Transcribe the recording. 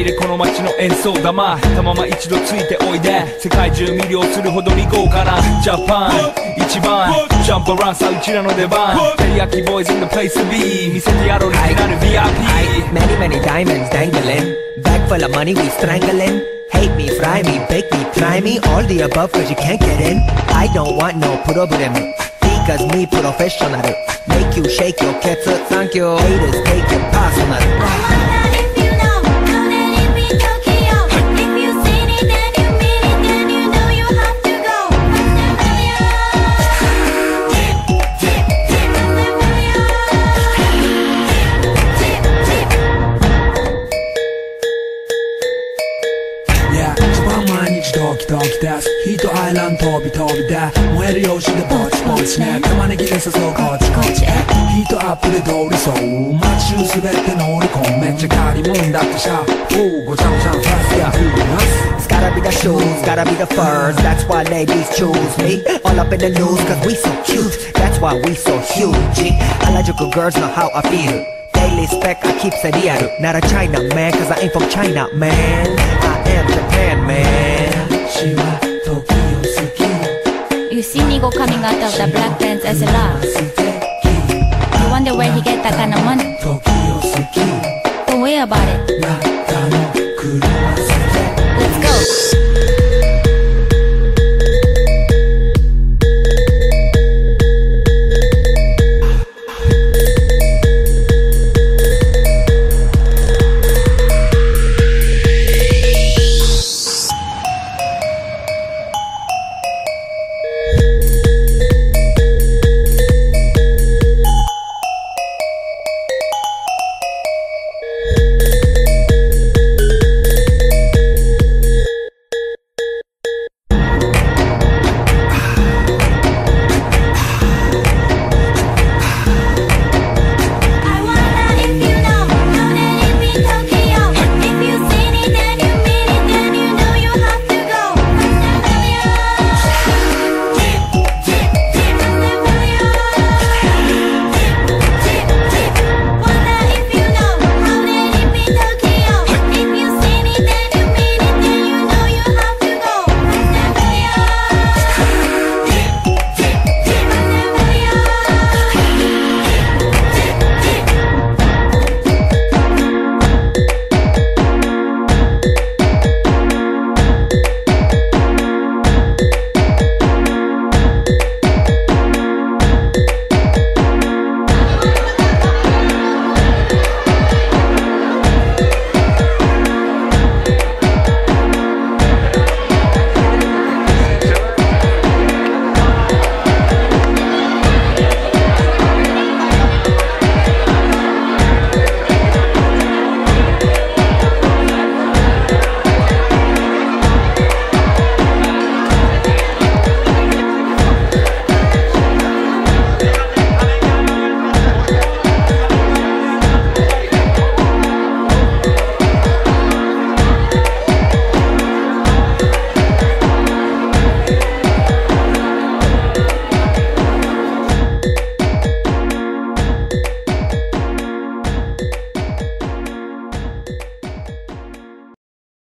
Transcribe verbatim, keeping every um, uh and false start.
入れこの街の演奏玉たまま一度ついておいで世界中魅了するほどに豪華なジャパン一番ジャンプアランさうちらの出番テリヤキボーイズ in the place to be 見せてやろうリジナル ブイアイピー Many many diamonds dangling Bag full of money we strangling Hate me, fry me, bake me, try me All the above cause you can't get in I don't want no problem Because me professional Make you shake your cats Thank you Haters take it personal ドキドキですヒートアイランド飛び飛びで燃えるようしでぼちぼちね玉ねぎで誘うこっちこっちへヒートアップで通りそう街中すべて乗り込むめっちゃ借りもんだってさおうごちゃごちゃファスヤフーナス It's gotta be the shoes, gotta be the furs That's why ladies choose me All up in the news cause we so cute That's why we so huge Harajuku girls know how I feel Daily spec I keep it real Not a China man cause I ain't from China man I am Japan man You see Nigo coming out of the black pants as a love You wonder where he get that kind of money Don't worry about it